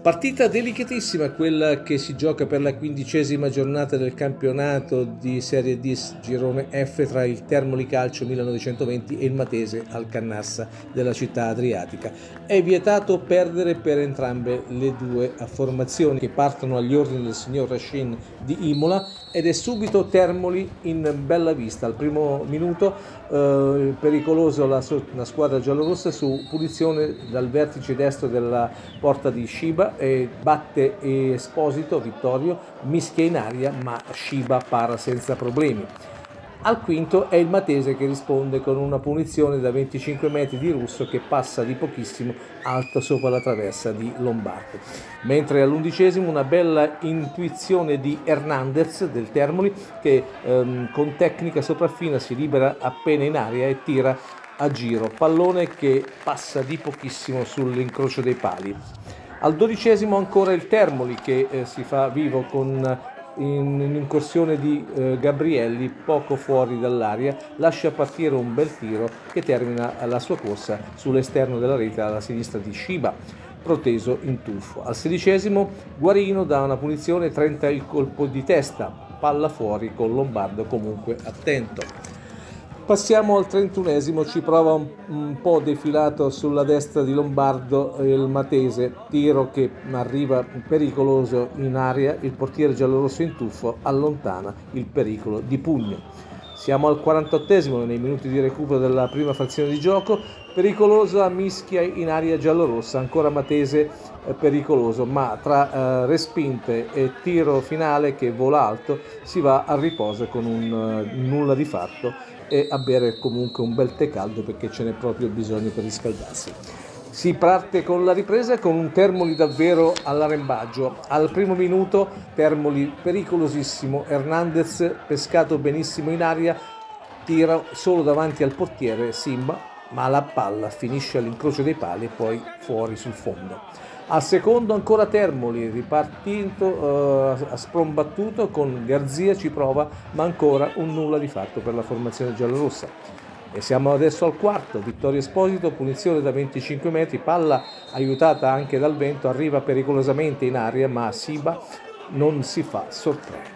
Partita delicatissima quella che si gioca per la 15ª giornata del campionato di Serie D Girone F tra il Termoli Calcio 1920 e il Matese al Cannassa della città adriatica. È vietato perdere per entrambe le due formazioni che partono agli ordini del signor Rashin di Imola ed è subito Termoli in bella vista. Al primo minuto pericoloso la squadra giallorossa su punizione dal vertice destro della porta di Shiba e batte Esposito, Vittorio, mischia in aria ma Shiba para senza problemi. Al quinto è il Matese che risponde con una punizione da 25 metri di Russo che passa di pochissimo alto sopra la traversa di Lombardo. Mentre all'11° una bella intuizione di Hernandez del Termoli che con tecnica sopraffina si libera appena in aria e tira a giro, pallone che passa di pochissimo sull'incrocio dei pali. Al 12° ancora il Termoli che si fa vivo con un'incursione di Gabrielli poco fuori dall'area, lascia partire un bel tiro che termina la sua corsa sull'esterno della rete alla sinistra di Shiba, proteso in tuffo. Al 16° Guarino dà una punizione, 30 il colpo di testa, palla fuori con Lombardo comunque attento. Passiamo al 31°, ci prova un po' defilato sulla destra di Lombardo il Matese, tiro che arriva pericoloso in aria, il portiere giallorosso in tuffo allontana il pericolo di pugno. Siamo al 48°, nei minuti di recupero della prima frazione di gioco, pericolosa mischia in aria giallorossa, ancora Matese pericoloso, ma tra respinte e tiro finale che vola alto si va a riposo con un nulla di fatto e a bere comunque un bel tè caldo perché ce n'è proprio bisogno per riscaldarsi. Si parte con la ripresa con un Termoli davvero all'arrembaggio. Al primo minuto Termoli pericolosissimo, Hernandez pescato benissimo in aria, tira solo davanti al portiere Simba, ma la palla finisce all'incrocio dei pali e poi fuori sul fondo. Al secondo ancora Termoli, ripartito sprombattuto con Garzia, ci prova, ma ancora un nulla di fatto per la formazione giallorossa. E siamo adesso al quarto, Vittorio Esposito, punizione da 25 metri, palla aiutata anche dal vento, arriva pericolosamente in aria, ma Siba non si fa sorprendere.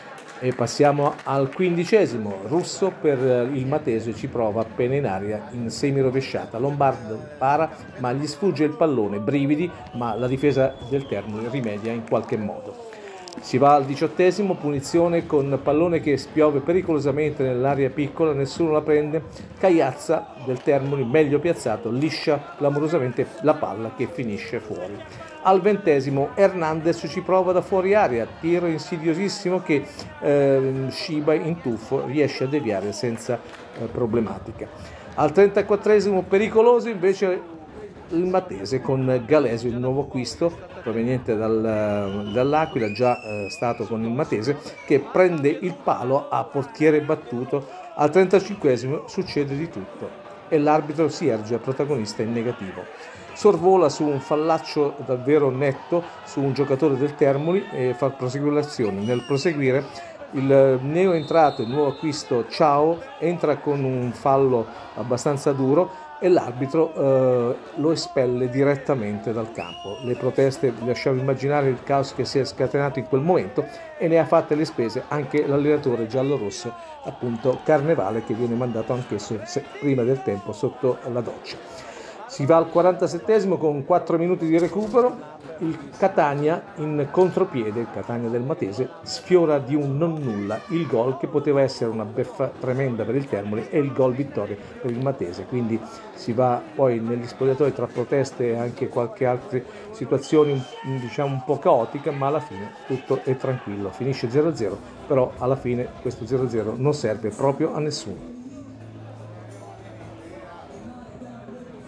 E passiamo al 15°, Russo per il Matese ci prova appena in aria in semirovesciata, Lombardo para ma gli sfugge il pallone, brividi, ma la difesa del Termoli rimedia in qualche modo. Si va al 18°, punizione con pallone che spiove pericolosamente nell'area piccola, nessuno la prende, Cagliazza del Termoli meglio piazzato, liscia clamorosamente la palla che finisce fuori. Al 20° Hernandez ci prova da fuori area, tiro insidiosissimo che Shiba in tuffo riesce a deviare senza problematica. Al 34° pericoloso invece il Matese con Galesio, il nuovo acquisto proveniente dall'Aquila, già stato con il Matese, che prende il palo a portiere battuto. Al 35° succede di tutto e l'arbitro si erge protagonista in negativo. Sorvola su un fallaccio davvero netto su un giocatore del Termoli e fa proseguire l'azione. Nel proseguire il neo entrato, il nuovo acquisto Ciao, entra con un fallo abbastanza duro e l'arbitro lo espelle direttamente dal campo. Le proteste, lasciamo immaginare il caos che si è scatenato in quel momento, e ne ha fatte le spese anche l'allenatore giallorosso, appunto Carnevale, che viene mandato anch'esso prima del tempo sotto la doccia. Si va al 47° con 4 minuti di recupero, il Catania in contropiede, il Catania del Matese, sfiora di un non nulla il gol che poteva essere una beffa tremenda per il Termoli e il gol vittoria per il Matese. Quindi si va poi negli spogliatoi tra proteste e anche qualche altra situazione diciamo un po' caotica, ma alla fine tutto è tranquillo, finisce 0-0, però alla fine questo 0-0 non serve proprio a nessuno.